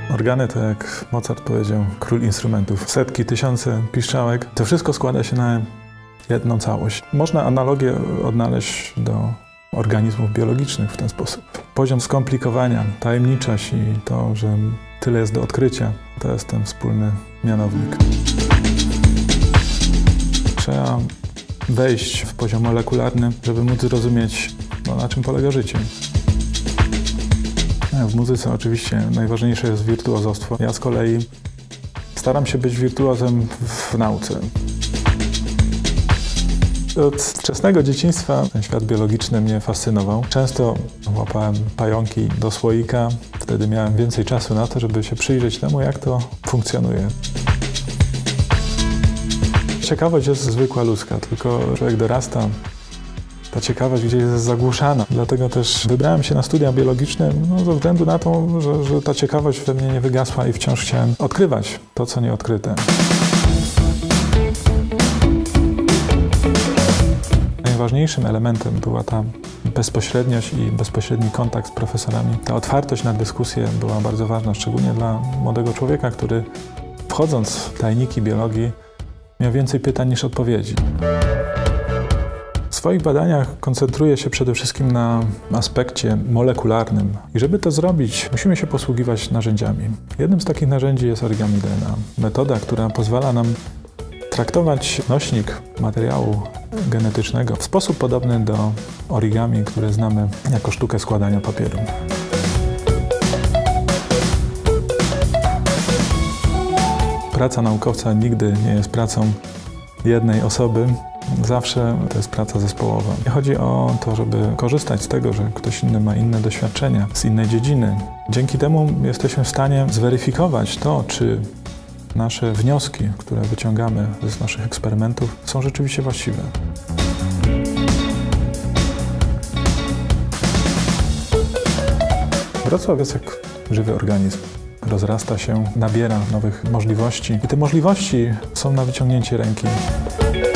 Organy to, jak Mozart powiedział, król instrumentów. Setki, tysiące piszczałek. To wszystko składa się na jedną całość. Można analogię odnaleźć do organizmów biologicznych w ten sposób. Poziom skomplikowania, tajemniczość i to, że tyle jest do odkrycia, to jest ten wspólny mianownik. Trzeba wejść w poziom molekularny, żeby móc zrozumieć, na czym polega życie. W muzyce oczywiście najważniejsze jest wirtuozostwo. Ja z kolei staram się być wirtuozem w nauce. Od wczesnego dzieciństwa ten świat biologiczny mnie fascynował. Często łapałem pająki do słoika. Wtedy miałem więcej czasu na to, żeby się przyjrzeć temu, jak to funkcjonuje. Ciekawość jest zwykła ludzka, tylko człowiek dorasta. Ta ciekawość gdzieś jest zagłuszana. Dlatego też wybrałem się na studia biologiczne ze względu na to, że ta ciekawość we mnie nie wygasła i wciąż chciałem odkrywać to, co nieodkryte. Najważniejszym elementem była ta bezpośredniość i bezpośredni kontakt z profesorami. Ta otwartość na dyskusję była bardzo ważna, szczególnie dla młodego człowieka, który wchodząc w tajniki biologii miał więcej pytań niż odpowiedzi. W swoich badaniach koncentruję się przede wszystkim na aspekcie molekularnym. I żeby to zrobić, musimy się posługiwać narzędziami. Jednym z takich narzędzi jest origami DNA. Metoda, która pozwala nam traktować nośnik materiału genetycznego w sposób podobny do origami, które znamy jako sztukę składania papieru. Praca naukowca nigdy nie jest pracą jednej osoby. Zawsze to jest praca zespołowa. Chodzi o to, żeby korzystać z tego, że ktoś inny ma inne doświadczenia z innej dziedziny. Dzięki temu jesteśmy w stanie zweryfikować to, czy nasze wnioski, które wyciągamy z naszych eksperymentów, są rzeczywiście właściwe. Wrocław jest jak żywy organizm. Rozrasta się, nabiera nowych możliwości i te możliwości są na wyciągnięcie ręki.